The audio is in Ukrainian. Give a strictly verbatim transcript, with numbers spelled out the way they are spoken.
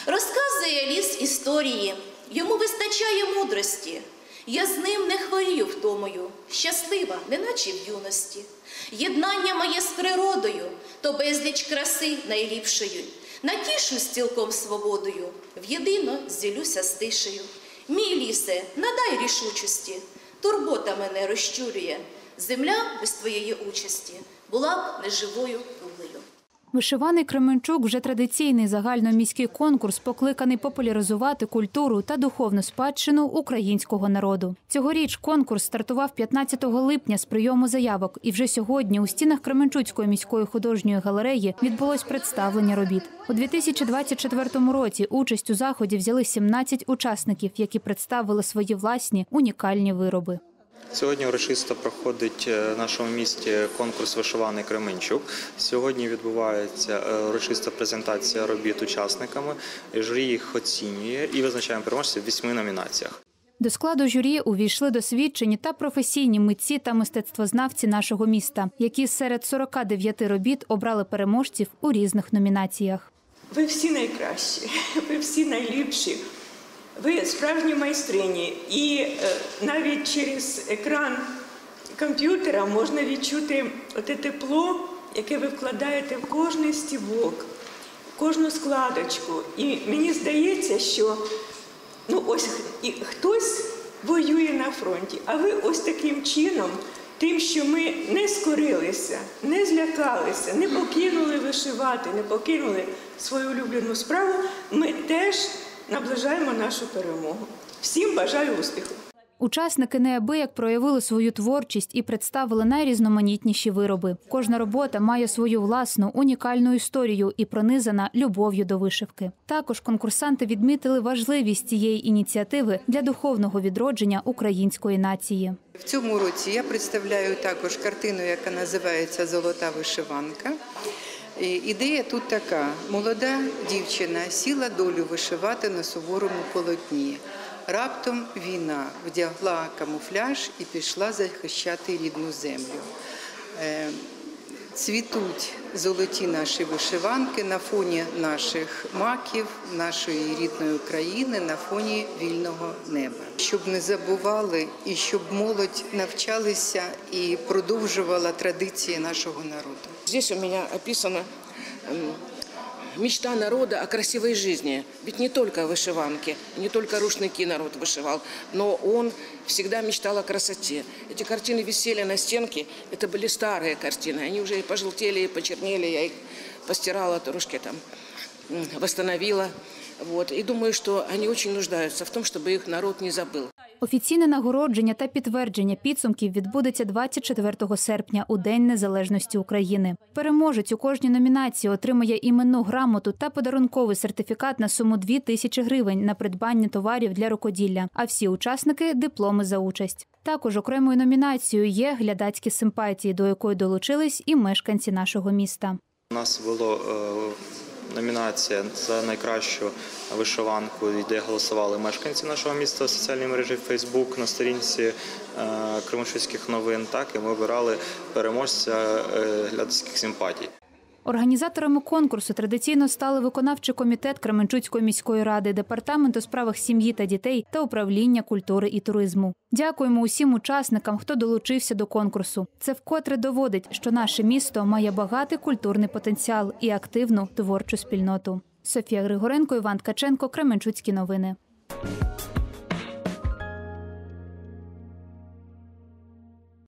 Розказує ліс історії, йому вистачає мудрості. Я з ним не хворію втомою, щаслива, неначе в юності. Єднання моє з природою, то безліч краси найліпшої. Натішусь цілком свободою, в'єдино зділюся з тишею. Мій лісе, надай рішучості, турбота мене розчурює. Земля без твоєї участі була б неживою кулею. Вишиваний Кременчук – вже традиційний загальноміський конкурс, покликаний популяризувати культуру та духовну спадщину українського народу. Цьогоріч конкурс стартував п'ятнадцятого липня з прийому заявок, і вже сьогодні у стінах Кременчуцької міської художньої галереї відбулось представлення робіт. У дві тисячі двадцять четвертому році участь у заході взяли сімнадцять учасників, які представили свої власні унікальні вироби. Сьогодні урочисто проходить в нашому місті конкурс «Вишиваний Кременчук». Сьогодні відбувається урочиста презентація робіт учасниками. Журі їх оцінює і визначає переможців в вісьми номінаціях. До складу журі увійшли досвідчені та професійні митці та мистецтвознавці нашого міста, які серед сорока дев'яти робіт обрали переможців у різних номінаціях. Ви всі найкращі, ви всі найліпші. Ви справжні майстрині, і е, навіть через екран комп'ютера можна відчути оте тепло, яке ви вкладаєте в кожний стібок, в кожну складочку. І мені здається, що ну, ось і хтось воює на фронті, а ви ось таким чином, тим, що ми не скорилися, не злякалися, не покинули вишивати, не покинули свою улюблену справу, ми теж наближаємо нашу перемогу. Всім бажаю успіху! Учасники неабияк проявили свою творчість і представили найрізноманітніші вироби. Кожна робота має свою власну унікальну історію і пронизана любов'ю до вишивки. Також конкурсанти відмітили важливість цієї ініціативи для духовного відродження української нації. В цьому році я представляю також картину, яка називається «Золота вишиванка». Ідея тут така. Молода дівчина сіла долю вишивати на суворому полотні. Раптом війна вдягла камуфляж і пішла захищати рідну землю. Цвітуть золоті наші вишиванки на фоні наших маків, нашої рідної України, на фоні вільного неба. Щоб не забували і щоб молодь навчалися і продовжувала традиції нашого народу. Здесь у меня описана мечта народа о красивой жизни. Ведь не только вышиванки, не только рушники народ вышивал, но он всегда мечтал о красоте. Эти картины висели на стенке, это были старые картины, они уже и пожелтели, и почернели, я их постирала, трошки там восстановила. Вот. И думаю, что они очень нуждаются в том, чтобы их народ не забыл. Офіційне нагородження та підтвердження підсумків відбудеться двадцять четвертого серпня у День Незалежності України. Переможець у кожній номінації отримає іменну грамоту та подарунковий сертифікат на суму дві тисячі гривень на придбання товарів для рукоділля, а всі учасники – дипломи за участь. Також окремою номінацією є глядацькі симпатії, до якої долучились і мешканці нашого міста. У нас було номінація за найкращу вишиванку, де голосували мешканці нашого міста в соціальній мережі Facebook на сторінці Кременчуцьких новин. Так, і ми обирали переможця глядацьких симпатій. Організаторами конкурсу традиційно стали виконавчий комітет Кременчуцької міської ради, департамент у справах сім'ї та дітей та управління культури і туризму. Дякуємо усім учасникам, хто долучився до конкурсу. Це вкотре доводить, що наше місто має багатий культурний потенціал і активну творчу спільноту. Софія Григоренко, Іван Ткаченко, Кременчуцькі новини.